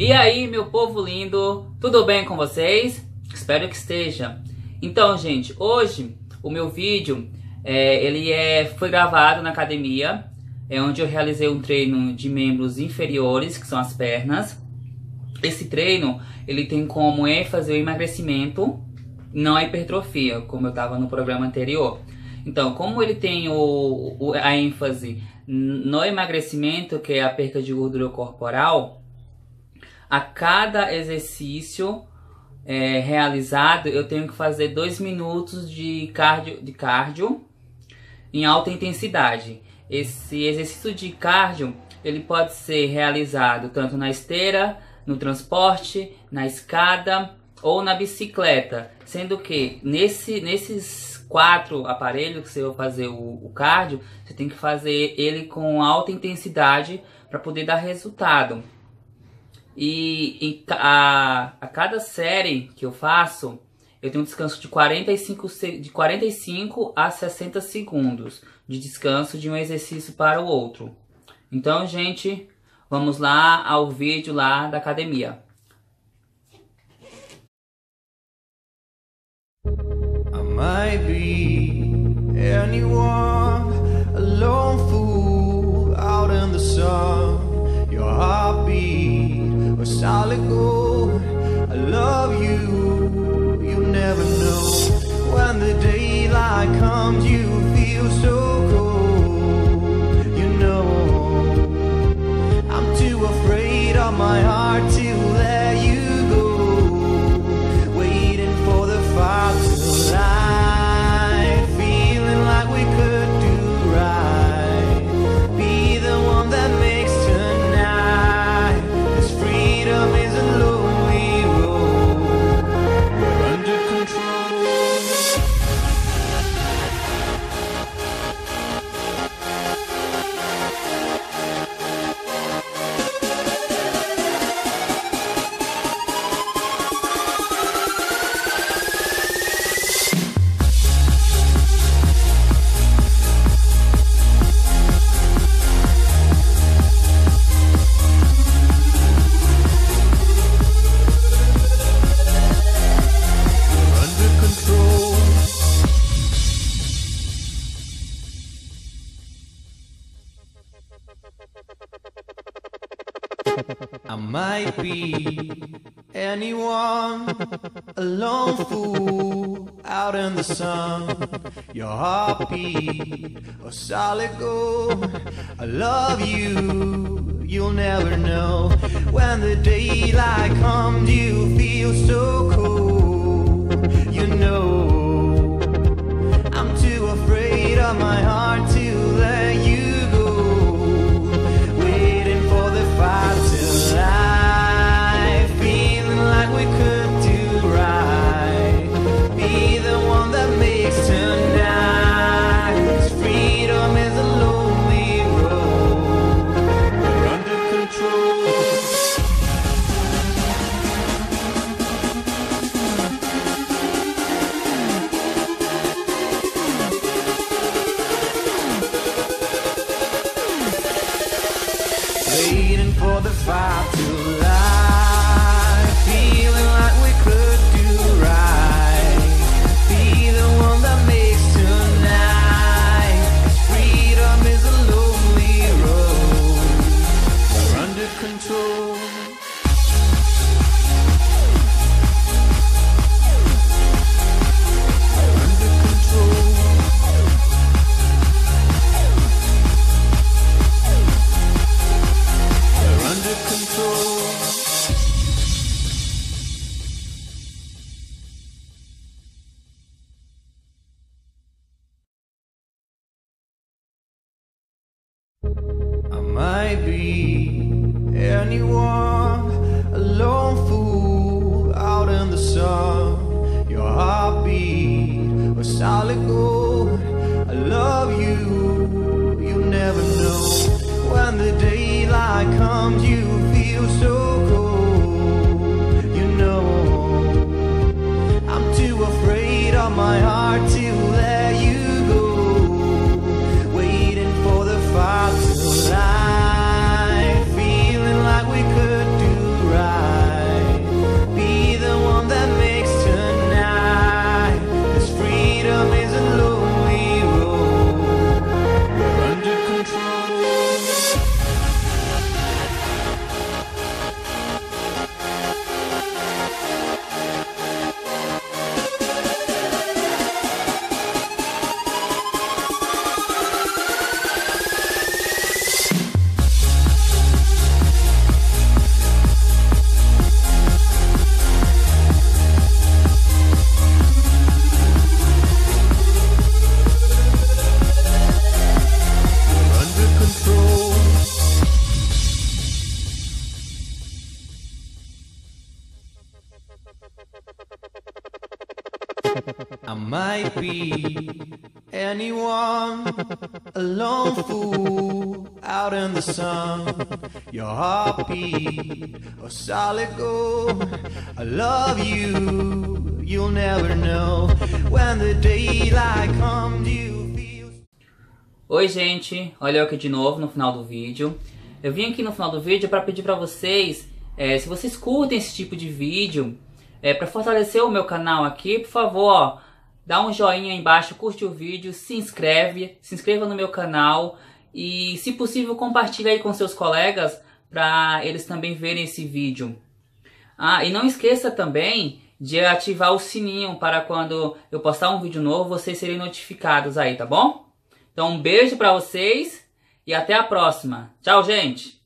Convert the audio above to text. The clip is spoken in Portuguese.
E aí, meu povo lindo, tudo bem com vocês? Espero que esteja. Então, gente, hoje o meu vídeo foi gravado na academia, onde eu realizei um treino de membros inferiores, que são as pernas. Esse treino, ele tem como ênfase o emagrecimento, não a hipertrofia, como eu estava no programa anterior. Então, como ele tem a ênfase no emagrecimento, que é a perda de gordura corporal, a cada exercício realizado, eu tenho que fazer 2 minutos de cardio em alta intensidade. Esse exercício de cardio, ele pode ser realizado tanto na esteira, no transporte, na escada ou na bicicleta. Sendo que nesses 4 aparelhos que você vai fazer o cardio, você tem que fazer ele com alta intensidade para poder dar resultado. E a cada série que eu faço, eu tenho um descanso de 45 a 60 segundos de descanso de um exercício para o outro. Então, gente, vamos lá ao vídeo lá da academia. I might be anyone, a lone fool out in the sun. Your heartbeat or solid gold. I love you, you never know. When the daylight comes, you feel so cold. You know, I'm too afraid of my heart to let you go. Waiting for the fire to light, feeling like we could do right. Be the one that makes tonight. This freedom is a lonely road. We're under control. I might be anyone, a lone fool out in the sun. Your heartbeat or solid gold. I love you, you'll never know. When the daylight comes, you feel so cold. You know, I'm too afraid of my heart to let you go. Waiting for the fire to light, feeling like we could do right. Be the one that makes tonight. This freedom is a lonely road. We're under control. Waiting for the fire to light, feeling like we could do right. Be the one that makes tonight. Freedom is a lonely road. We're under control. We're under control. We're under control. I might be anyone, a lone fool out in the sun. Your heartbeat or solid gold. I love you, you never know. When the daylight comes, you feel so cold. You know, I'm too afraid of my heart to let you go. Waiting for the fire to light, feeling like we could do right. I might be anyone, a lone fool out in the sun. Your heartbeat, a solid gold. I love you, you'll never know. When the daylight comes, you feel. Oi gente, olha eu aqui de novo no final do vídeo. Eu vim aqui no final do vídeo para pedir para vocês, se vocês curtem esse tipo de vídeo, para fortalecer o meu canal aqui, por favor, ó, dá um joinha aí embaixo, curte o vídeo, se inscreva no meu canal e, se possível, compartilhe aí com seus colegas para eles também verem esse vídeo. Ah, e não esqueça também de ativar o sininho para quando eu postar um vídeo novo, vocês serem notificados aí, tá bom? Então um beijo para vocês e até a próxima. Tchau, gente!